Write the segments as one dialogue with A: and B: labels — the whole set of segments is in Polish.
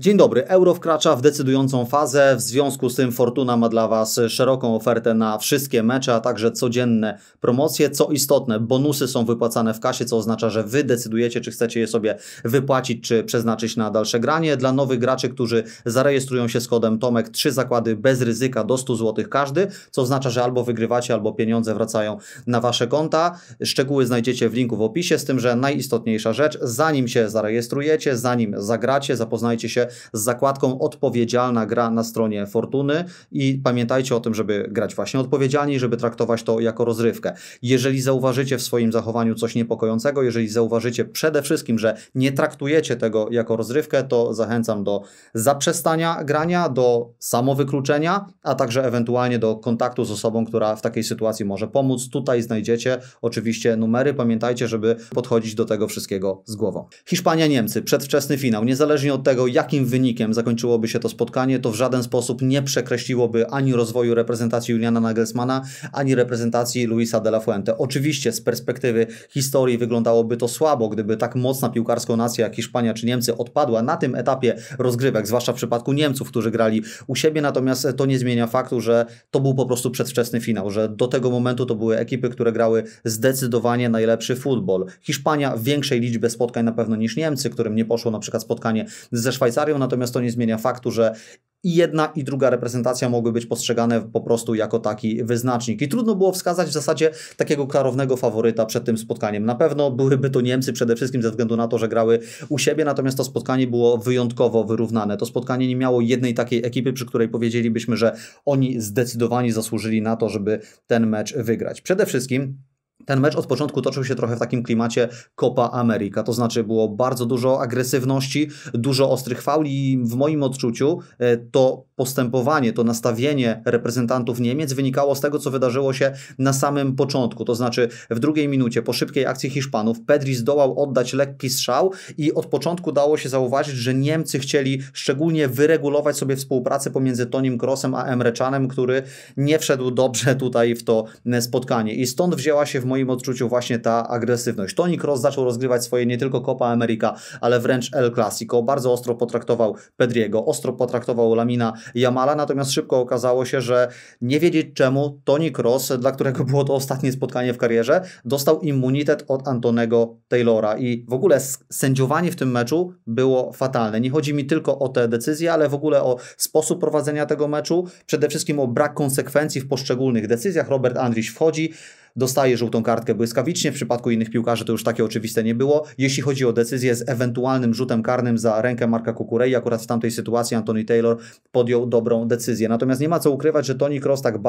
A: Dzień dobry. Euro wkracza w decydującą fazę. W związku z tym Fortuna ma dla Was szeroką ofertę na wszystkie mecze, a także codzienne promocje. Co istotne, bonusy są wypłacane w kasie, co oznacza, że Wy decydujecie, czy chcecie je sobie wypłacić, czy przeznaczyć na dalsze granie. Dla nowych graczy, którzy zarejestrują się z kodem Tomek, 3 zakłady bez ryzyka do 100 zł każdy, co oznacza, że albo wygrywacie, albo pieniądze wracają na Wasze konta. Szczegóły znajdziecie w linku w opisie, z tym, że najistotniejsza rzecz, zanim się zarejestrujecie, zanim zagracie, zapoznajcie się z zakładką odpowiedzialna gra na stronie Fortuny i pamiętajcie o tym, żeby grać właśnie odpowiedzialnie, żeby traktować to jako rozrywkę. Jeżeli zauważycie w swoim zachowaniu coś niepokojącego, jeżeli zauważycie przede wszystkim, że nie traktujecie tego jako rozrywkę, to zachęcam do zaprzestania grania, do samowykluczenia, a także ewentualnie do kontaktu z osobą, która w takiej sytuacji może pomóc. Tutaj znajdziecie oczywiście numery. Pamiętajcie, żeby podchodzić do tego wszystkiego z głową. Hiszpania-Niemcy, przedwczesny finał. Niezależnie od tego, jakim wynikiem zakończyłoby się to spotkanie, to w żaden sposób nie przekreśliłoby ani rozwoju reprezentacji Juliana Nagelsmana, ani reprezentacji Luisa de la Fuente. Oczywiście z perspektywy historii wyglądałoby to słabo, gdyby tak mocna piłkarska nacja jak Hiszpania czy Niemcy odpadła na tym etapie rozgrywek, zwłaszcza w przypadku Niemców, którzy grali u siebie, natomiast to nie zmienia faktu, że to był po prostu przedwczesny finał, że do tego momentu to były ekipy, które grały zdecydowanie najlepszy futbol. Hiszpania w większej liczbie spotkań na pewno niż Niemcy, którym nie poszło na przykład spotkanie ze Szwajcarią, natomiast to nie zmienia faktu, że i jedna i druga reprezentacja mogły być postrzegane po prostu jako taki wyznacznik. I trudno było wskazać w zasadzie takiego klarownego faworyta przed tym spotkaniem. Na pewno byłyby to Niemcy przede wszystkim ze względu na to, że grały u siebie, natomiast to spotkanie było wyjątkowo wyrównane. To spotkanie nie miało jednej takiej ekipy, przy której powiedzielibyśmy, że oni zdecydowanie zasłużyli na to, żeby ten mecz wygrać. Przede wszystkim ten mecz od początku toczył się trochę w takim klimacie Copa America, to znaczy było bardzo dużo agresywności, dużo ostrych fauli i w moim odczuciu to postępowanie, to nastawienie reprezentantów Niemiec wynikało z tego, co wydarzyło się na samym początku, to znaczy w drugiej minucie po szybkiej akcji Hiszpanów Pedri zdołał oddać lekki strzał i od początku dało się zauważyć, że Niemcy chcieli szczególnie wyregulować sobie współpracę pomiędzy Tonim Kroosem a Emre Canem, który nie wszedł dobrze tutaj w to spotkanie i stąd wzięła się w moim odczuciu właśnie ta agresywność. Toni Kroos zaczął rozgrywać swoje nie tylko Copa America, ale wręcz El Clasico. Bardzo ostro potraktował Pedriego, ostro potraktował Lamina Yamala, natomiast szybko okazało się, że nie wiedzieć czemu Toni Kroos, dla którego było to ostatnie spotkanie w karierze, dostał immunitet od Antonego Taylora i w ogóle sędziowanie w tym meczu było fatalne. Nie chodzi mi tylko o te decyzje, ale w ogóle o sposób prowadzenia tego meczu, przede wszystkim o brak konsekwencji w poszczególnych decyzjach. Robert Andrich wchodzi, dostaje żółtą kartkę błyskawicznie, w przypadku innych piłkarzy to już takie oczywiste nie było. Jeśli chodzi o decyzję z ewentualnym rzutem karnym za rękę Marka Cucurei, akurat w tamtej sytuacji Anthony Taylor podjął dobrą decyzję. Natomiast nie ma co ukrywać, że Toni Kroos tak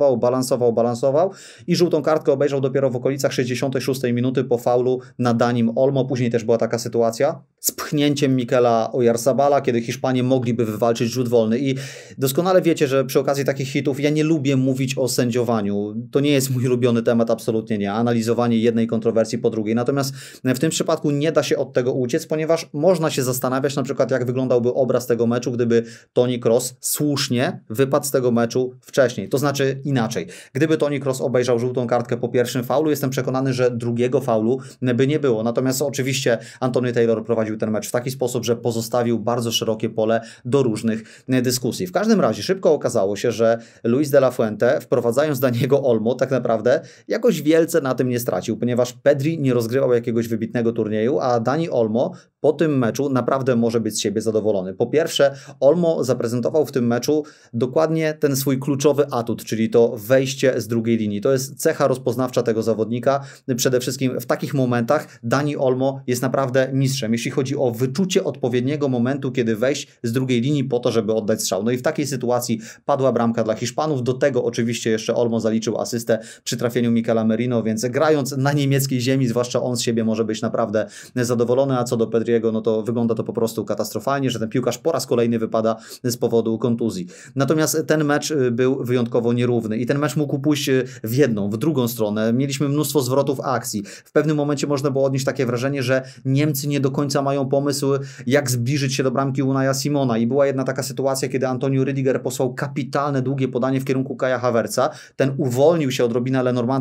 A: balansował i żółtą kartkę obejrzał dopiero w okolicach 66 minuty po faulu na Danim Olmo. Później też była taka sytuacja z pchnięciem Mikela Oyarzabala, kiedy Hiszpanie mogliby wywalczyć rzut wolny i doskonale wiecie, że przy okazji takich hitów ja nie lubię mówić o sędziowaniu. To nie jest mój ulubiony temat, absolutnie nie. Analizowanie jednej kontrowersji po drugiej. Natomiast w tym przypadku nie da się od tego uciec, ponieważ można się zastanawiać na przykład, jak wyglądałby obraz tego meczu, gdyby Toni Kroos słusznie wypadł z tego meczu wcześniej. To znaczy inaczej. Gdyby Toni Kroos obejrzał żółtą kartkę po pierwszym faulu, jestem przekonany, że drugiego faulu by nie było. Natomiast oczywiście Anthony Taylor prowadził ten mecz w taki sposób, że pozostawił bardzo szerokie pole do różnych dyskusji. W każdym razie szybko okazało się, że Luis de la Fuente, wprowadzając Daniego Olmo, tak naprawdę jakoś wielce na tym nie stracił, ponieważ Pedri nie rozgrywał jakiegoś wybitnego turnieju, a Dani Olmo po tym meczu naprawdę może być z siebie zadowolony. Po pierwsze, Olmo zaprezentował w tym meczu dokładnie ten swój kluczowy atut, czyli to wejście z drugiej linii. To jest cecha rozpoznawcza tego zawodnika. Przede wszystkim w takich momentach Dani Olmo jest naprawdę mistrzem, jeśli chodzi o wyczucie odpowiedniego momentu, kiedy wejść z drugiej linii po to, żeby oddać strzał. No i w takiej sytuacji padła bramka dla Hiszpanów. Do tego oczywiście jeszcze Olmo zaliczył asystę przy trafieniu Michaela Merino, więc grając na niemieckiej ziemi, zwłaszcza on z siebie może być naprawdę zadowolony, a co do Pedriego, no to wygląda to po prostu katastrofalnie, że ten piłkarz po raz kolejny wypada z powodu kontuzji. Natomiast ten mecz był wyjątkowo nierówny i ten mecz mógł pójść w jedną, w drugą stronę. Mieliśmy mnóstwo zwrotów akcji. W pewnym momencie można było odnieść takie wrażenie, że Niemcy nie do końca mają pomysł, jak zbliżyć się do bramki Unaja Simona i była jedna taka sytuacja, kiedy Antonio Rüdiger posłał kapitalne, długie podanie w kierunku Kaja Havertza. Ten uwolnił się odrobinę Lenormanda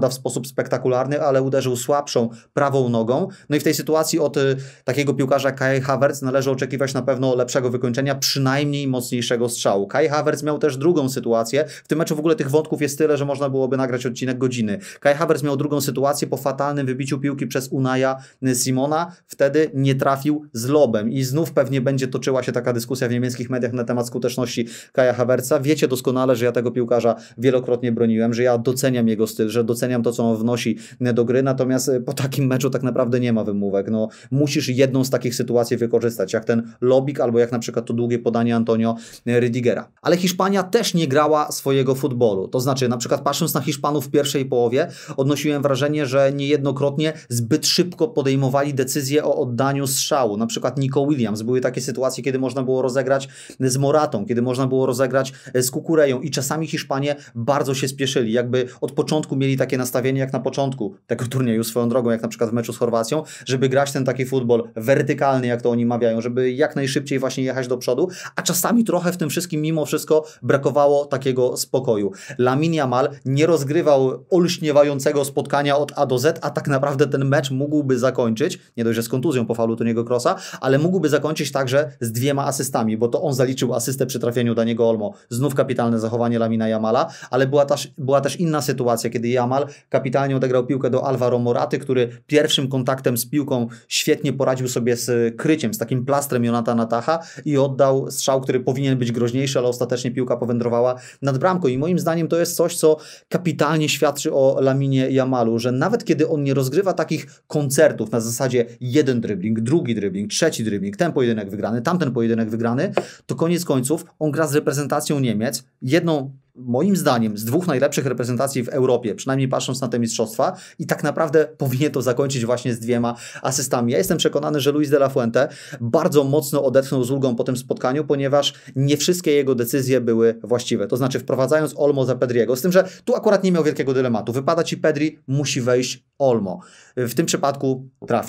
A: wygląda w sposób spektakularny, ale uderzył słabszą prawą nogą. No i w tej sytuacji od takiego piłkarza jak Kai Havertz należy oczekiwać na pewno lepszego wykończenia, przynajmniej mocniejszego strzału. Kai Havertz miał też drugą sytuację. W tym meczu w ogóle tych wątków jest tyle, że można byłoby nagrać odcinek godziny. Kai Havertz miał drugą sytuację po fatalnym wybiciu piłki przez Unaia Simona. Wtedy nie trafił z lobem i znów pewnie będzie toczyła się taka dyskusja w niemieckich mediach na temat skuteczności Kaja Havertza. Wiecie doskonale, że ja tego piłkarza wielokrotnie broniłem, że ja doceniam jego styl, że doceniam to, co on wnosi do gry, natomiast po takim meczu tak naprawdę nie ma wymówek. No, musisz jedną z takich sytuacji wykorzystać, jak ten lobik albo jak na przykład to długie podanie Antonio Rüdigera. Ale Hiszpania też nie grała swojego futbolu. To znaczy, na przykład patrząc na Hiszpanów w pierwszej połowie, odnosiłem wrażenie, że niejednokrotnie zbyt szybko podejmowali decyzję o oddaniu strzału. Na przykład Nico Williams. Były takie sytuacje, kiedy można było rozegrać z Moratą, kiedy można było rozegrać z Kukureją i czasami Hiszpanie bardzo się spieszyli. Jakby od początku mieli takie nastawienie jak na początku tego turnieju swoją drogą, jak na przykład w meczu z Chorwacją, żeby grać ten taki futbol wertykalny, jak to oni mawiają, żeby jak najszybciej właśnie jechać do przodu, a czasami trochę w tym wszystkim mimo wszystko brakowało takiego spokoju. Lamine Yamal nie rozgrywał olśniewającego spotkania od A do Z, a tak naprawdę ten mecz mógłby zakończyć, nie dość, że z kontuzją po faulu Toniego Kroosa, ale mógłby zakończyć także z 2 asystami, bo to on zaliczył asystę przy trafieniu Daniego Olmo. Znów kapitalne zachowanie Lamina Yamala, ale była też inna sytuacja, kiedy Yamal kapitalnie odegrał piłkę do Alvaro Moraty, który pierwszym kontaktem z piłką świetnie poradził sobie z kryciem, z takim plastrem Jonathana Taha i oddał strzał, który powinien być groźniejszy, ale ostatecznie piłka powędrowała nad bramką i moim zdaniem to jest coś, co kapitalnie świadczy o Laminie Yamalu, że nawet kiedy on nie rozgrywa takich koncertów na zasadzie jeden dribbling, drugi dribbling, trzeci dribbling, ten pojedynek wygrany, tamten pojedynek wygrany, to koniec końców on gra z reprezentacją Niemiec, jedną moim zdaniem z 2 najlepszych reprezentacji w Europie, przynajmniej patrząc na te mistrzostwa i tak naprawdę powinien to zakończyć właśnie z 2 asystami. Ja jestem przekonany, że Luis de la Fuente bardzo mocno odetchnął z ulgą po tym spotkaniu, ponieważ nie wszystkie jego decyzje były właściwe. To znaczy wprowadzając Olmo za Pedriego, z tym, że tu akurat nie miał wielkiego dylematu. Wypada ci Pedri, musi wejść Olmo. W tym przypadku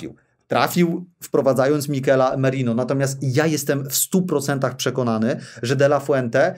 A: trafił wprowadzając Mikela Merino. Natomiast ja jestem w 100% przekonany, że de la Fuente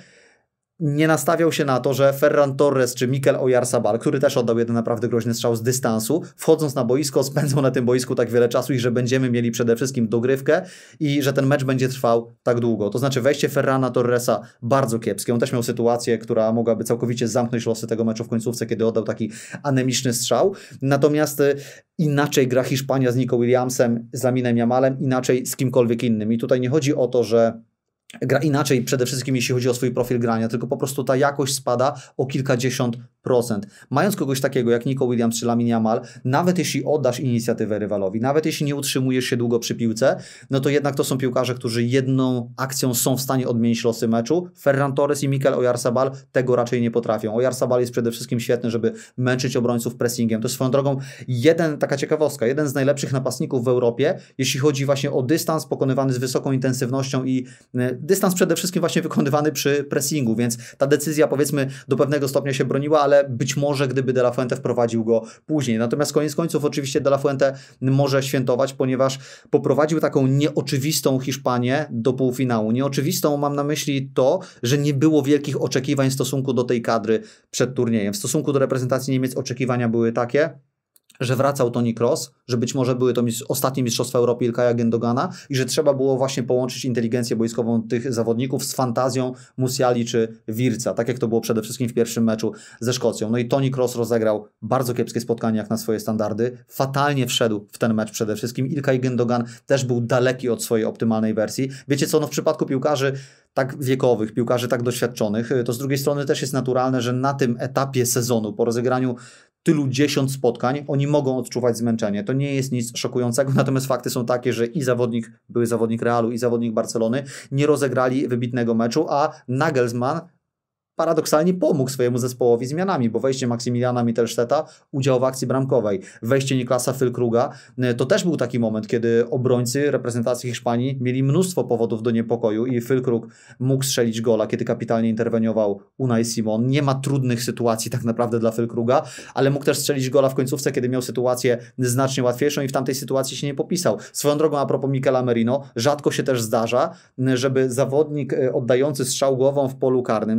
A: nie nastawiał się na to, że Ferran Torres czy Mikel Oyarzabal, który też oddał jeden naprawdę groźny strzał z dystansu, wchodząc na boisko, spędzą na tym boisku tak wiele czasu i że będziemy mieli przede wszystkim dogrywkę i że ten mecz będzie trwał tak długo. To znaczy wejście Ferrana Torresa bardzo kiepskie. On też miał sytuację, która mogłaby całkowicie zamknąć losy tego meczu w końcówce, kiedy oddał taki anemiczny strzał. Natomiast inaczej gra Hiszpania z Nico Williamsem, z Laminem Yamalem, inaczej z kimkolwiek innym. I tutaj nie chodzi o to, że gra inaczej przede wszystkim jeśli chodzi o swój profil grania, tylko po prostu ta jakość spada o kilkadziesiąt procent. Mając kogoś takiego jak Nico Williams czy Lamine Yamal, nawet jeśli oddasz inicjatywę rywalowi, nawet jeśli nie utrzymujesz się długo przy piłce, no to jednak to są piłkarze, którzy jedną akcją są w stanie odmienić losy meczu. Ferran Torres i Mikel Oyarzabal tego raczej nie potrafią. Oyarzabal jest przede wszystkim świetny, żeby męczyć obrońców pressingiem. To jest swoją drogą taka ciekawostka, jeden z najlepszych napastników w Europie, jeśli chodzi właśnie o dystans pokonywany z wysoką intensywnością i dystans przede wszystkim właśnie wykonywany przy pressingu, więc ta decyzja powiedzmy do pewnego stopnia się broniła, ale być może gdyby De La Fuente wprowadził go później. Natomiast koniec końców oczywiście De La Fuente może świętować, ponieważ poprowadził taką nieoczywistą Hiszpanię do półfinału. Nieoczywistą mam na myśli to, że nie było wielkich oczekiwań w stosunku do tej kadry przed turniejem. W stosunku do reprezentacji Niemiec oczekiwania były takie, że wracał Toni Kroos, że być może były to ostatnie Mistrzostwa Europy Ilkaja Gündogana i że trzeba było właśnie połączyć inteligencję boiskową tych zawodników z fantazją Musiali czy Wirtza, tak jak to było przede wszystkim w pierwszym meczu ze Szkocją. No i Toni Kroos rozegrał bardzo kiepskie spotkanie jak na swoje standardy, fatalnie wszedł w ten mecz przede wszystkim. Ilkay Gündogan też był daleki od swojej optymalnej wersji. Wiecie co, no w przypadku piłkarzy tak wiekowych, piłkarzy tak doświadczonych, to z drugiej strony też jest naturalne, że na tym etapie sezonu, po rozegraniu tylu 10 spotkań, oni mogą odczuwać zmęczenie. To nie jest nic szokującego, natomiast fakty są takie, że były zawodnik Realu i zawodnik Barcelony nie rozegrali wybitnego meczu, a Nagelsmann paradoksalnie pomógł swojemu zespołowi zmianami, bo wejście Maximiliana Mittelstädta, udział w akcji bramkowej, wejście Niklasa Füllkruga, to też był taki moment, kiedy obrońcy reprezentacji Hiszpanii mieli mnóstwo powodów do niepokoju i Füllkrug mógł strzelić gola, kiedy kapitalnie interweniował Unai Simon. Nie ma trudnych sytuacji tak naprawdę dla Füllkruga, ale mógł też strzelić gola w końcówce, kiedy miał sytuację znacznie łatwiejszą i w tamtej sytuacji się nie popisał. Swoją drogą a propos Mikela Merino, rzadko się też zdarza, żeby zawodnik oddający strzał głową w polu karnym, za którego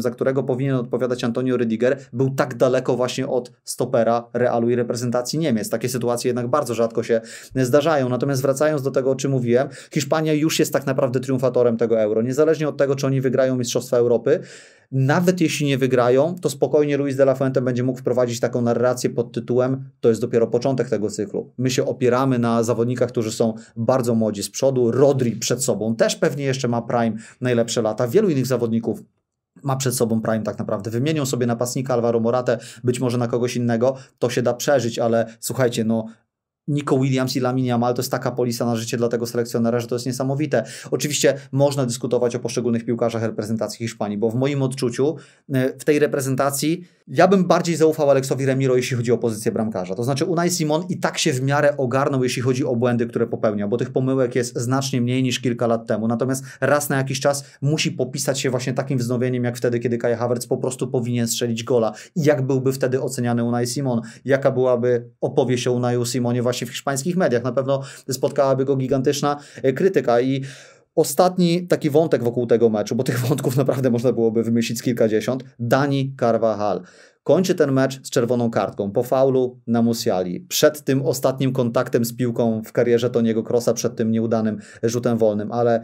A: powinien odpowiadać Antonio Rüdiger, był tak daleko właśnie od stopera Realu i reprezentacji Niemiec. Takie sytuacje jednak bardzo rzadko się zdarzają. Natomiast wracając do tego, o czym mówiłem, Hiszpania już jest tak naprawdę triumfatorem tego Euro. Niezależnie od tego, czy oni wygrają Mistrzostwa Europy, nawet jeśli nie wygrają, to spokojnie Luis de la Fuente będzie mógł wprowadzić taką narrację pod tytułem: to jest dopiero początek tego cyklu. My się opieramy na zawodnikach, którzy są bardzo młodzi z przodu. Rodri przed sobą też pewnie jeszcze ma prime, najlepsze lata. Wielu innych zawodników ma przed sobą prime tak naprawdę. Wymienią sobie napastnika Alvaro Moratę, być może na kogoś innego, to się da przeżyć, ale słuchajcie, no Nico Williams i Lamine Yamal to jest taka polisa na życie dla tego selekcjonera, że to jest niesamowite. Oczywiście można dyskutować o poszczególnych piłkarzach reprezentacji Hiszpanii, bo w moim odczuciu w tej reprezentacji ja bym bardziej zaufał Aleksowi Remiro, jeśli chodzi o pozycję bramkarza. To znaczy Unai Simon i tak się w miarę ogarnął, jeśli chodzi o błędy, które popełnia, bo tych pomyłek jest znacznie mniej niż kilka lat temu. Natomiast raz na jakiś czas musi popisać się właśnie takim wznowieniem, jak wtedy, kiedy Kai Havertz po prostu powinien strzelić gola. I jak byłby wtedy oceniany Unai Simon? Jaka byłaby opowieść o Unaiu Simonie właśnie w hiszpańskich mediach? Na pewno spotkałaby go gigantyczna krytyka. I ostatni taki wątek wokół tego meczu, bo tych wątków naprawdę można byłoby wymyślić z kilkadziesiąt. Dani Carvajal kończy ten mecz z czerwoną kartką po faulu na Musiali. Przed tym ostatnim kontaktem z piłką w karierze Toniego Krosa, przed tym nieudanym rzutem wolnym, ale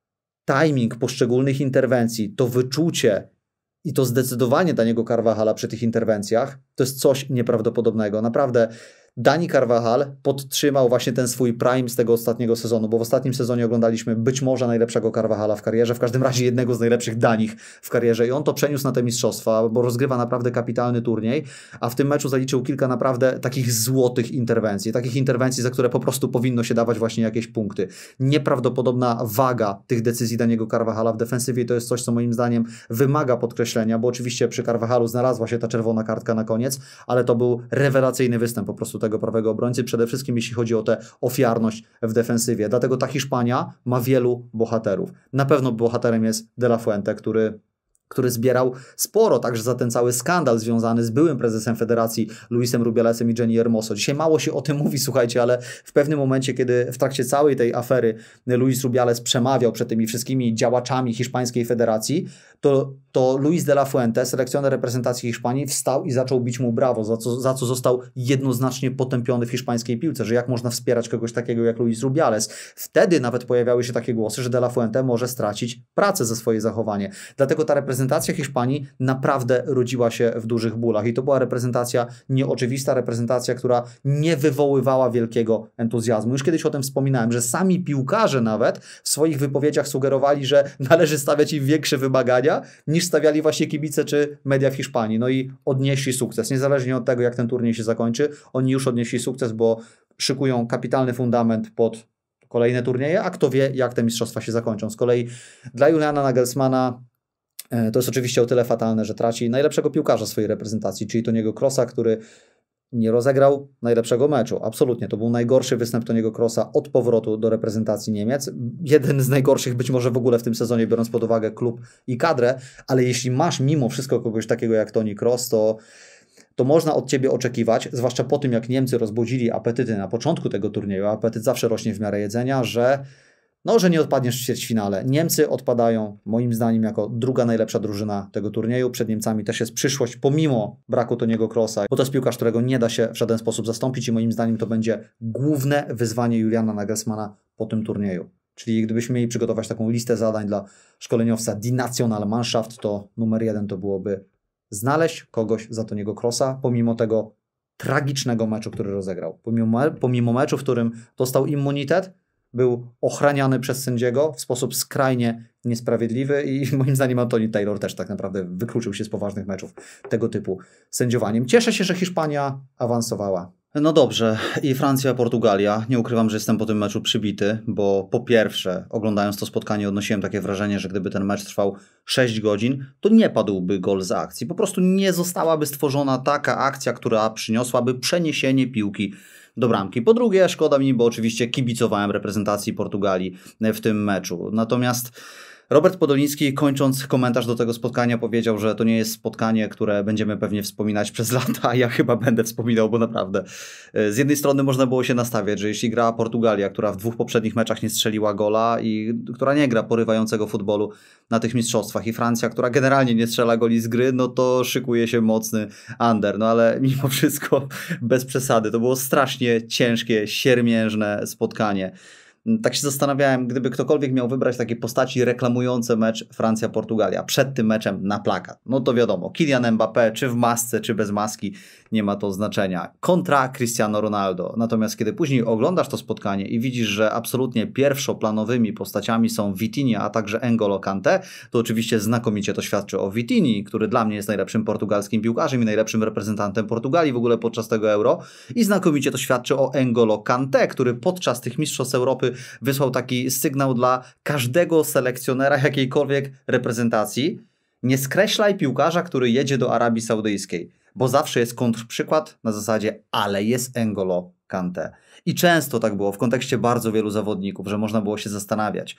A: timing poszczególnych interwencji, to wyczucie i to zdecydowanie Daniego Carvajala przy tych interwencjach, to jest coś nieprawdopodobnego. Naprawdę Dani Carvajal podtrzymał właśnie ten swój prime z tego ostatniego sezonu, bo w ostatnim sezonie oglądaliśmy być może najlepszego Carvajala w karierze, w każdym razie jednego z najlepszych Danich w karierze i on to przeniósł na te mistrzostwa, bo rozgrywa naprawdę kapitalny turniej, a w tym meczu zaliczył kilka naprawdę takich złotych interwencji, takich interwencji, za które po prostu powinno się dawać właśnie jakieś punkty. Nieprawdopodobna waga tych decyzji Daniego Carvajala w defensywie to jest coś, co moim zdaniem wymaga podkreślenia, bo oczywiście przy Carvajalu znalazła się ta czerwona kartka na koniec, ale to był rewelacyjny występ po prostu tego prawego obrońcy, przede wszystkim jeśli chodzi o tę ofiarność w defensywie. Dlatego ta Hiszpania ma wielu bohaterów. Na pewno bohaterem jest De La Fuente, który zbierał sporo także za ten cały skandal związany z byłym prezesem federacji Luisem Rubialesem i Jenny Hermoso. Dzisiaj mało się o tym mówi, słuchajcie, ale w pewnym momencie, kiedy w trakcie całej tej afery Luis Rubiales przemawiał przed tymi wszystkimi działaczami hiszpańskiej federacji, to Luis de la Fuente, selekcjoner reprezentacji Hiszpanii, wstał i zaczął bić mu brawo, za co został jednoznacznie potępiony w hiszpańskiej piłce, że jak można wspierać kogoś takiego jak Luis Rubiales. Wtedy nawet pojawiały się takie głosy, że de la Fuente może stracić pracę za swoje zachowanie. Dlatego ta reprezentacja Hiszpanii naprawdę rodziła się w dużych bólach i to była reprezentacja nieoczywista, reprezentacja, która nie wywoływała wielkiego entuzjazmu. Już kiedyś o tym wspominałem, że sami piłkarze nawet w swoich wypowiedziach sugerowali, że należy stawiać im większe wymagania niż stawiali właśnie kibice czy media w Hiszpanii. No i odnieśli sukces. Niezależnie od tego, jak ten turniej się zakończy, oni już odnieśli sukces, bo szykują kapitalny fundament pod kolejne turnieje, a kto wie, jak te mistrzostwa się zakończą. Z kolei dla Juliana Nagelsmana to jest oczywiście o tyle fatalne, że traci najlepszego piłkarza swojej reprezentacji, czyli Toniego Krosa, który nie rozegrał najlepszego meczu. Absolutnie. To był najgorszy występ Toniego Krosa od powrotu do reprezentacji Niemiec. Jeden z najgorszych być może w ogóle w tym sezonie, biorąc pod uwagę klub i kadrę, ale jeśli masz mimo wszystko kogoś takiego jak Toni Kroos, to można od Ciebie oczekiwać, zwłaszcza po tym jak Niemcy rozbudzili apetyty na początku tego turnieju, apetyt zawsze rośnie w miarę jedzenia, że nie odpadniesz w ćwierćfinale. Niemcy odpadają, moim zdaniem, jako druga najlepsza drużyna tego turnieju. Przed Niemcami też jest przyszłość, pomimo braku Toniego Krosa, bo to jest piłkarz, którego nie da się w żaden sposób zastąpić i moim zdaniem to będzie główne wyzwanie Juliana Nagelsmana po tym turnieju. Czyli gdybyśmy mieli przygotować taką listę zadań dla szkoleniowca Die Nationalmannschaft, to numer 1 to byłoby znaleźć kogoś za Toniego Krosa, pomimo tego tragicznego meczu, który rozegrał. Pomimo meczu, w którym dostał immunitet, był ochraniany przez sędziego w sposób skrajnie niesprawiedliwy i moim zdaniem Anthony Taylor też tak naprawdę wykluczył się z poważnych meczów tego typu sędziowaniem. Cieszę się, że Hiszpania awansowała. No dobrze, i Francja, Portugalia. Nie ukrywam, że jestem po tym meczu przybity, bo po pierwsze, oglądając to spotkanie, odnosiłem takie wrażenie, że gdyby ten mecz trwał 6 godzin, to nie padłby gol z akcji. Po prostu nie zostałaby stworzona taka akcja, która przyniosłaby przeniesienie piłki do bramki. Po drugie, szkoda mi, bo oczywiście kibicowałem reprezentacji Portugalii w tym meczu. Natomiast Robert Podoliński, kończąc komentarz do tego spotkania, powiedział, że to nie jest spotkanie, które będziemy pewnie wspominać przez lata, a ja chyba będę wspominał, bo naprawdę z jednej strony można było się nastawiać, że jeśli gra Portugalia, która w 2 poprzednich meczach nie strzeliła gola i która nie gra porywającego futbolu na tych mistrzostwach, i Francja, która generalnie nie strzela goli z gry, no to szykuje się mocny under. No ale mimo wszystko bez przesady, to było strasznie ciężkie, siermiężne spotkanie. Tak się zastanawiałem, gdyby ktokolwiek miał wybrać takie postaci reklamujące mecz Francja-Portugalia przed tym meczem na plakat. No to wiadomo, Kylian Mbappé, czy w masce, czy bez maski, nie ma to znaczenia. Kontra Cristiano Ronaldo. Natomiast kiedy później oglądasz to spotkanie i widzisz, że absolutnie pierwszoplanowymi postaciami są Vitinha, a także N'Golo Kanté, to oczywiście znakomicie to świadczy o Vitinhi, który dla mnie jest najlepszym portugalskim piłkarzem i najlepszym reprezentantem Portugalii w ogóle podczas tego Euro. I znakomicie to świadczy o N'Golo Kanté, który podczas tych Mistrzostw Europy wysłał taki sygnał dla każdego selekcjonera jakiejkolwiek reprezentacji: nie skreślaj piłkarza, który jedzie do Arabii Saudyjskiej, bo zawsze jest kontrprzykład na zasadzie ale jest N'Golo Kanté. I często tak było w kontekście bardzo wielu zawodników, że można było się zastanawiać,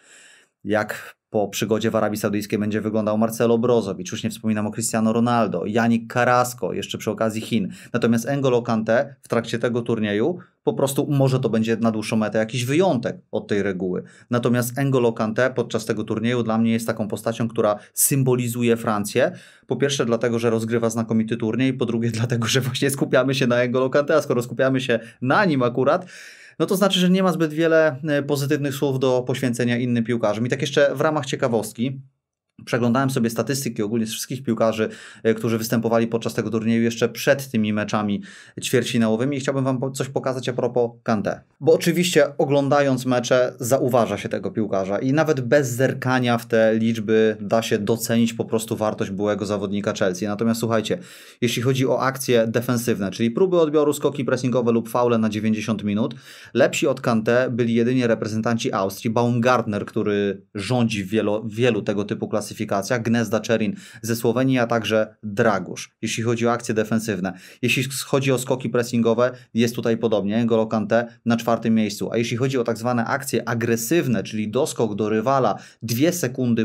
A: jak po przygodzie w Arabii Saudyjskiej będzie wyglądał Marcelo Brozovic, już nie wspominam o Cristiano Ronaldo, Yannick Carrasco, jeszcze przy okazji Chin. Natomiast N'Golo Kanté w trakcie tego turnieju po prostu może to będzie na dłuższą metę jakiś wyjątek od tej reguły. Natomiast N'Golo Kanté podczas tego turnieju dla mnie jest taką postacią, która symbolizuje Francję. Po pierwsze dlatego, że rozgrywa znakomity turniej, po drugie dlatego, że właśnie skupiamy się na N'Golo Kanté, a skoro skupiamy się na nim akurat, no to znaczy, że nie ma zbyt wiele pozytywnych słów do poświęcenia innym piłkarzom. I tak jeszcze w ramach ciekawostki, przeglądałem sobie statystyki ogólnie z wszystkich piłkarzy, którzy występowali podczas tego turnieju jeszcze przed tymi meczami ćwierćfinałowymi, i chciałbym wam coś pokazać a propos Kanté. Bo oczywiście oglądając mecze zauważa się tego piłkarza i nawet bez zerkania w te liczby da się docenić po prostu wartość byłego zawodnika Chelsea. Natomiast słuchajcie, jeśli chodzi o akcje defensywne, czyli próby odbioru, skoki pressingowe lub faule na 90 minut, lepsi od Kanté byli jedynie reprezentanci Austrii, Baumgartner, który rządzi w wielu tego typu klasyfikacjach, Gnezda Czerin ze Słowenii, a także Dragusz, jeśli chodzi o akcje defensywne. Jeśli chodzi o skoki pressingowe, jest tutaj podobnie, N'Golo Kanté na 4. miejscu. A jeśli chodzi o tak zwane akcje agresywne, czyli doskok do rywala 2 sekundy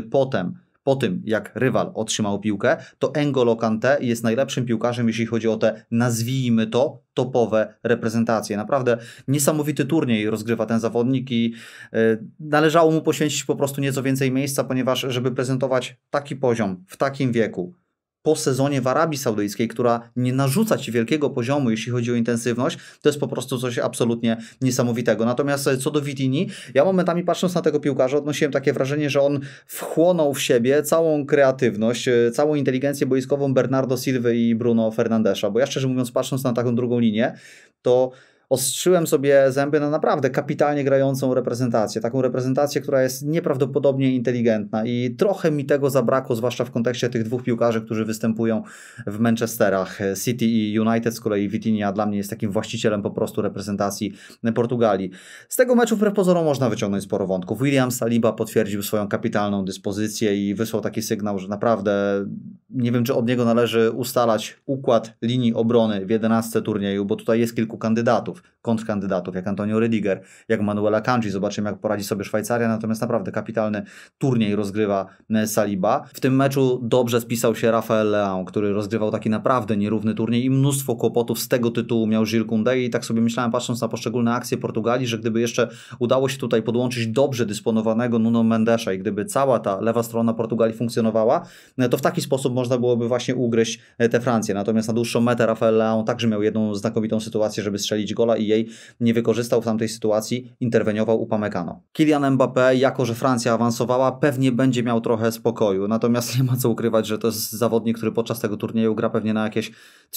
A: po tym, jak rywal otrzymał piłkę, to N'Golo Kanté jest najlepszym piłkarzem, jeśli chodzi o te, nazwijmy to, topowe reprezentacje. Naprawdę niesamowity turniej rozgrywa ten zawodnik i należało mu poświęcić po prostu nieco więcej miejsca, ponieważ żeby prezentować taki poziom w takim wieku, po sezonie w Arabii Saudyjskiej, która nie narzuca ci wielkiego poziomu, jeśli chodzi o intensywność, to jest po prostu coś absolutnie niesamowitego. Natomiast co do Vitinhi, ja momentami patrząc na tego piłkarza odnosiłem takie wrażenie, że on wchłonął w siebie całą kreatywność, całą inteligencję boiskową Bernardo Silvy i Bruno Fernandesza, bo ja szczerze mówiąc patrząc na taką drugą linię, to ostrzyłem sobie zęby na naprawdę kapitalnie grającą reprezentację. Taką reprezentację, która jest nieprawdopodobnie inteligentna i trochę mi tego zabrakło, zwłaszcza w kontekście tych 2 piłkarzy, którzy występują w Manchesterach City i United. Z kolei Vitinha dla mnie jest takim właścicielem po prostu reprezentacji Portugalii. Z tego meczu wbrew pozorom można wyciągnąć sporo wątków. William Saliba potwierdził swoją kapitalną dyspozycję i wysłał taki sygnał, że naprawdę nie wiem, czy od niego należy ustalać układ linii obrony w 11 turnieju, bo tutaj jest kilku kontrkandydatów, jak Antonio Rüdiger, jak Manuel Akanji. Zobaczymy, jak poradzi sobie Szwajcaria, natomiast naprawdę kapitalny turniej rozgrywa Saliba. W tym meczu dobrze spisał się Rafael Leão, który rozgrywał taki naprawdę nierówny turniej i mnóstwo kłopotów z tego tytułu miał Jules Koundé i tak sobie myślałem, patrząc na poszczególne akcje Portugalii, że gdyby jeszcze udało się tutaj podłączyć dobrze dysponowanego Nuno Mendesza i gdyby cała ta lewa strona Portugalii funkcjonowała, to w taki sposób można byłoby właśnie ugryźć tę Francję. Natomiast na dłuższą metę Rafael Leão także miał jedną znakomitą sytuację, żeby strzelić gola i jej nie wykorzystał. W tamtej sytuacji interweniował Upamecano. Kylian Mbappé, jako że Francja awansowała, pewnie będzie miał trochę spokoju, natomiast nie ma co ukrywać, że to jest zawodnik, który podczas tego turnieju gra pewnie na jakieś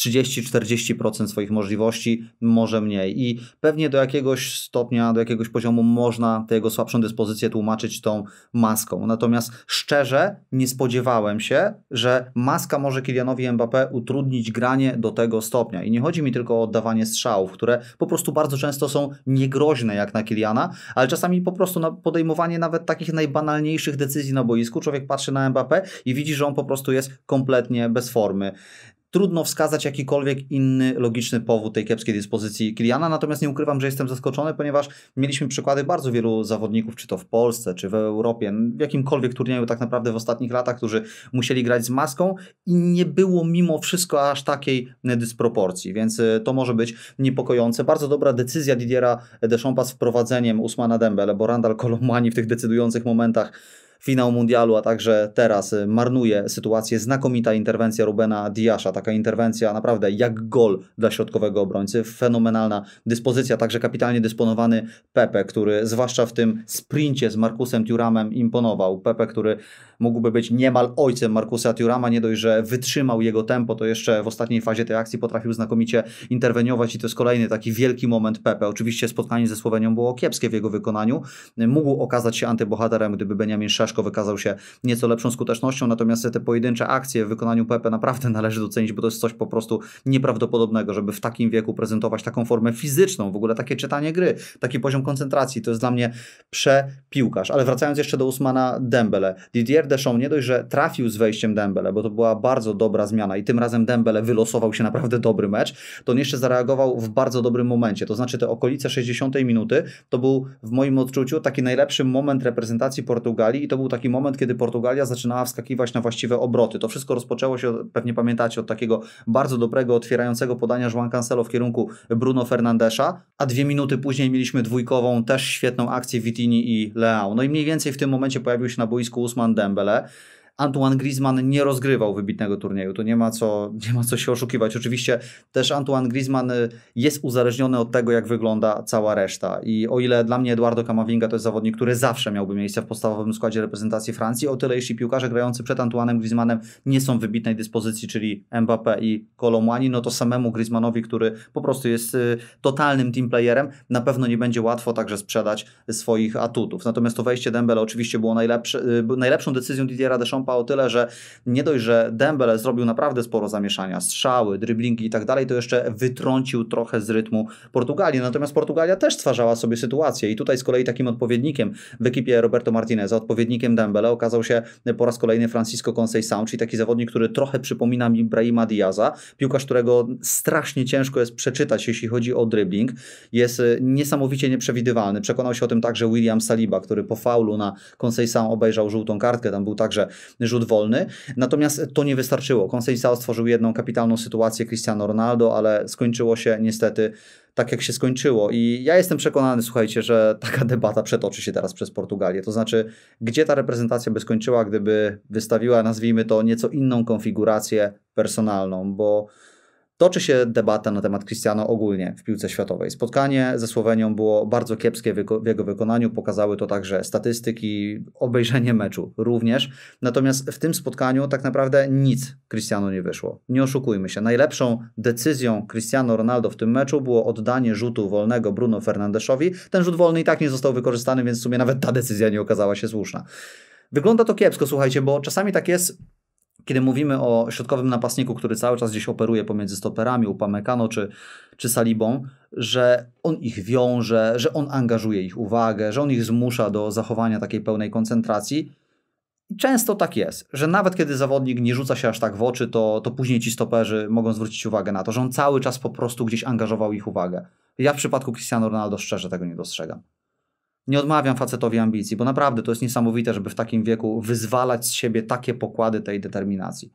A: 30-40% swoich możliwości, może mniej, i pewnie do jakiegoś stopnia, do jakiegoś poziomu można tę jego słabszą dyspozycję tłumaczyć tą maską. Natomiast szczerze nie spodziewałem się, że maska może Kylianowi Mbappé utrudnić granie do tego stopnia. I nie chodzi mi tylko o oddawanie strzałów, które po prostu bardzo często są niegroźne jak na Kyliana, ale czasami po prostu na podejmowanie nawet takich najbanalniejszych decyzji na boisku. Człowiek patrzy na Mbappé i widzi, że on po prostu jest kompletnie bez formy. Trudno wskazać jakikolwiek inny logiczny powód tej kiepskiej dyspozycji Kyliana, natomiast nie ukrywam, że jestem zaskoczony, ponieważ mieliśmy przykłady bardzo wielu zawodników, czy to w Polsce, czy w Europie, w jakimkolwiek turnieju tak naprawdę w ostatnich latach, którzy musieli grać z maską i nie było mimo wszystko aż takiej dysproporcji, więc to może być niepokojące. Bardzo dobra decyzja Didiera Deschampa z wprowadzeniem Ousmana Dembele, bo Randal Kolo Muani w tych decydujących momentach finał mundialu, a także teraz marnuje sytuację. Znakomita interwencja Rubena Diasza, taka interwencja naprawdę jak gol dla środkowego obrońcy, fenomenalna dyspozycja, także kapitalnie dysponowany Pepe, który zwłaszcza w tym sprincie z Marcusem Thuramem imponował. Pepe, który mógłby być niemal ojcem Marcusa Thurama, nie dość, że wytrzymał jego tempo, to jeszcze w ostatniej fazie tej akcji potrafił znakomicie interweniować i to jest kolejny taki wielki moment Pepe. Oczywiście spotkanie ze Słowenią było kiepskie w jego wykonaniu, mógł okazać się antybohaterem, gdyby Benjamin Szeszko wykazał się nieco lepszą skutecznością, natomiast te pojedyncze akcje w wykonaniu Pepe naprawdę należy docenić, bo to jest coś po prostu nieprawdopodobnego, żeby w takim wieku prezentować taką formę fizyczną, w ogóle takie czytanie gry, taki poziom koncentracji, to jest dla mnie przepiłkarz. Ale wracając jeszcze do Ousmana Dembele, Didier Deschamps nie dość, że trafił z wejściem Dembele, bo to była bardzo dobra zmiana i tym razem Dembele wylosował się naprawdę dobry mecz, to on jeszcze zareagował w bardzo dobrym momencie, to znaczy te okolice 60 minuty, to był w moim odczuciu taki najlepszy moment reprezentacji Portugalii i to był taki moment, kiedy Portugalia zaczynała wskakiwać na właściwe obroty. To wszystko rozpoczęło się, pewnie pamiętacie, od takiego bardzo dobrego, otwierającego podania João Cancelo w kierunku Bruno Fernandesza, a 2 minuty później mieliśmy dwójkową, też świetną akcję Vitinhi i Leão. No i mniej więcej w tym momencie pojawił się na boisku Ousmane Dembele. Antoine Griezmann nie rozgrywał wybitnego turnieju, to nie ma co się oszukiwać. Oczywiście też Antoine Griezmann jest uzależniony od tego, jak wygląda cała reszta i o ile dla mnie Eduardo Camavinga to jest zawodnik, który zawsze miałby miejsce w podstawowym składzie reprezentacji Francji, o tyle jeśli piłkarze grający przed Antoine'em Griezmannem nie są w wybitnej dyspozycji, czyli Mbappé i Kolo Muani, no to samemu Griezmannowi, który po prostu jest totalnym teamplayerem, na pewno nie będzie łatwo także sprzedać swoich atutów. Natomiast to wejście Dembele oczywiście było najlepszą decyzją Didiera Deschampa o tyle, że nie dość, że Dembele zrobił naprawdę sporo zamieszania, strzały, driblingi i tak dalej, to jeszcze wytrącił trochę z rytmu Portugalii. Natomiast Portugalia też stwarzała sobie sytuację i tutaj z kolei takim odpowiednikiem w ekipie Roberto Martineza, odpowiednikiem Dembele okazał się po raz kolejny Francisco Conceição, czyli taki zawodnik, który trochę przypomina mi Brahima Diaza, piłkarz, którego strasznie ciężko jest przeczytać, jeśli chodzi o dribbling, jest niesamowicie nieprzewidywalny. Przekonał się o tym także William Saliba, który po faulu na Conceição obejrzał żółtą kartkę, tam był także rzut wolny, natomiast to nie wystarczyło. Conceição stworzył jedną kapitalną sytuację Cristiano Ronaldo, ale skończyło się niestety tak, jak się skończyło i ja jestem przekonany, słuchajcie, że taka debata przetoczy się teraz przez Portugalię, to znaczy, gdzie ta reprezentacja by skończyła, gdyby wystawiła, nazwijmy to, nieco inną konfigurację personalną, bo toczy się debata na temat Cristiano ogólnie w piłce światowej. Spotkanie ze Słowenią było bardzo kiepskie w jego wykonaniu, pokazały to także statystyki, obejrzenie meczu również. Natomiast w tym spotkaniu tak naprawdę nic Cristiano nie wyszło. Nie oszukujmy się. Najlepszą decyzją Cristiano Ronaldo w tym meczu było oddanie rzutu wolnego Bruno Fernandeszowi. Ten rzut wolny i tak nie został wykorzystany, więc w sumie nawet ta decyzja nie okazała się słuszna. Wygląda to kiepsko, słuchajcie, bo czasami tak jest, kiedy mówimy o środkowym napastniku, który cały czas gdzieś operuje pomiędzy stoperami, Upamecano czy Salibą, że on ich wiąże, że on angażuje ich uwagę, że on ich zmusza do zachowania takiej pełnej koncentracji. I często tak jest, że nawet kiedy zawodnik nie rzuca się aż tak w oczy, to później ci stoperzy mogą zwrócić uwagę na to, że on cały czas po prostu gdzieś angażował ich uwagę. Ja w przypadku Cristiano Ronaldo szczerze tego nie dostrzegam. Nie odmawiam facetowi ambicji, bo naprawdę to jest niesamowite, żeby w takim wieku wyzwalać z siebie takie pokłady tej determinacji.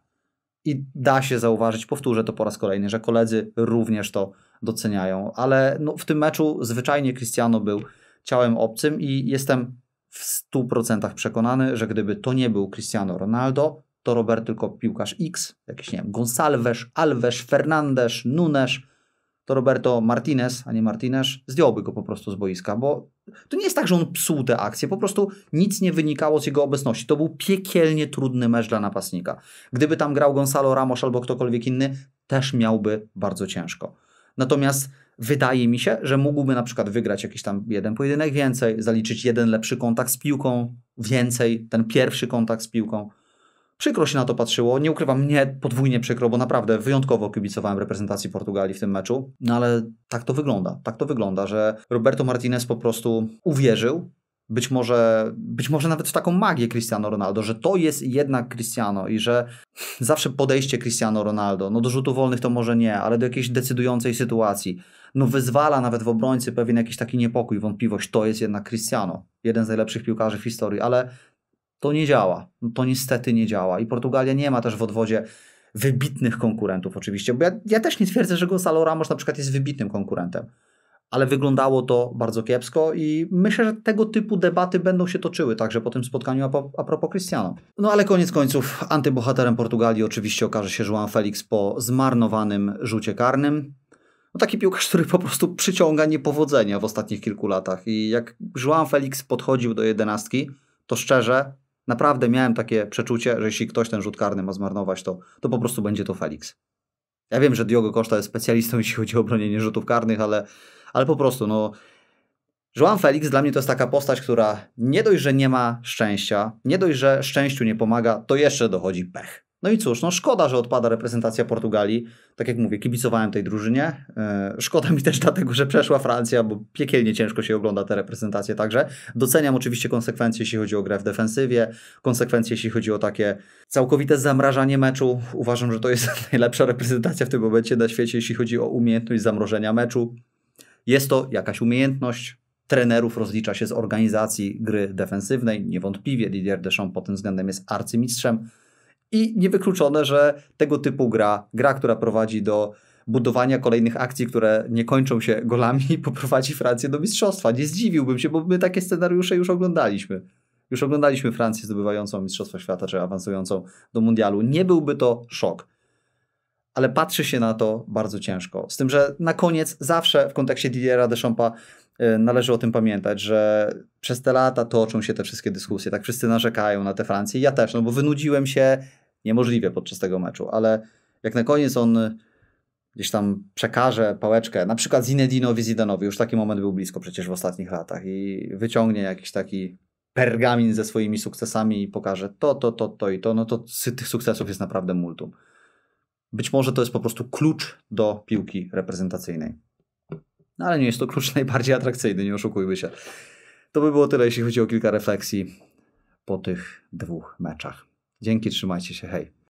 A: I da się zauważyć, powtórzę to po raz kolejny, że koledzy również to doceniają, ale no, w tym meczu zwyczajnie Cristiano był ciałem obcym i jestem w 100% przekonany, że gdyby to nie był Cristiano Ronaldo, to Robert tylko piłkarz X, jakiś, nie wiem, Gonçalves, Alves, Fernandes, Nunes, to Roberto Martinez, a nie Martinez, zdjąłby go po prostu z boiska, bo to nie jest tak, że on psuł te akcje, po prostu nic nie wynikało z jego obecności. To był piekielnie trudny mecz dla napastnika. Gdyby tam grał Gonzalo Ramos albo ktokolwiek inny, też miałby bardzo ciężko. Natomiast wydaje mi się, że mógłby na przykład wygrać jakiś tam jeden pojedynek więcej, zaliczyć jeden lepszy kontakt z piłką więcej, ten pierwszy kontakt z piłką. Przykro się na to patrzyło, nie ukrywam, mnie podwójnie przykro, bo naprawdę wyjątkowo kibicowałem reprezentacji Portugalii w tym meczu, no ale tak to wygląda, że Roberto Martinez po prostu uwierzył, być może nawet w taką magię Cristiano Ronaldo, że to jest jednak Cristiano i że zawsze podejście Cristiano Ronaldo, no do rzutów wolnych to może nie, ale do jakiejś decydującej sytuacji, no wyzwala nawet w obrońcy pewien jakiś taki niepokój, wątpliwość, to jest jednak Cristiano, jeden z najlepszych piłkarzy w historii, ale to nie działa, no to niestety nie działa i Portugalia nie ma też w odwodzie wybitnych konkurentów oczywiście, bo ja też nie twierdzę, że Gonzalo Ramos na przykład jest wybitnym konkurentem, ale wyglądało to bardzo kiepsko i myślę, że tego typu debaty będą się toczyły także po tym spotkaniu a propos Cristiano. No ale koniec końców antybohaterem Portugalii oczywiście okaże się João Félix po zmarnowanym rzucie karnym. No taki piłkarz, który po prostu przyciąga niepowodzenia w ostatnich kilku latach i jak João Félix podchodził do 11, to szczerze, naprawdę miałem takie przeczucie, że jeśli ktoś ten rzut karny ma zmarnować, to po prostu będzie to Félix. Ja wiem, że Diogo Costa jest specjalistą, jeśli chodzi o bronienie rzutów karnych, ale po prostu, no... João Félix dla mnie to jest taka postać, która nie dość, że nie ma szczęścia, nie dość, że szczęściu nie pomaga, to jeszcze dochodzi pech. No i cóż, no szkoda, że odpada reprezentacja Portugalii. Tak jak mówię, kibicowałem tej drużynie. Szkoda mi też dlatego, że przeszła Francja, bo piekielnie ciężko się ogląda te reprezentacje także. Doceniam oczywiście konsekwencje, jeśli chodzi o grę w defensywie, konsekwencje, jeśli chodzi o takie całkowite zamrażanie meczu. Uważam, że to jest najlepsza reprezentacja w tym momencie na świecie, jeśli chodzi o umiejętność zamrożenia meczu. Jest to jakaś umiejętność. Trenerów rozlicza się z organizacji gry defensywnej. Niewątpliwie Didier Deschamps pod tym względem jest arcymistrzem. I niewykluczone, że tego typu gra, która prowadzi do budowania kolejnych akcji, które nie kończą się golami, poprowadzi Francję do mistrzostwa. Nie zdziwiłbym się, bo my takie scenariusze już oglądaliśmy. Już oglądaliśmy Francję zdobywającą Mistrzostwo Świata, czy awansującą do mundialu. Nie byłby to szok. Ale patrzy się na to bardzo ciężko. Z tym, że na koniec zawsze w kontekście Didiera Deschampa należy o tym pamiętać, że przez te lata toczą się te wszystkie dyskusje, tak wszyscy narzekają na tę Francję. Ja też, no bo wynudziłem się niemożliwie podczas tego meczu, ale jak na koniec on gdzieś tam przekaże pałeczkę, na przykład Zinedinowi Zidanowi, już taki moment był blisko przecież w ostatnich latach i wyciągnie jakiś taki pergamin ze swoimi sukcesami i pokaże to i to, no to tych sukcesów jest naprawdę multum. Być może to jest po prostu klucz do piłki reprezentacyjnej. No ale nie jest to klucz najbardziej atrakcyjny, nie oszukujmy się. To by było tyle, jeśli chodzi o kilka refleksji po tych dwóch meczach. Dzięki, trzymajcie się, hej.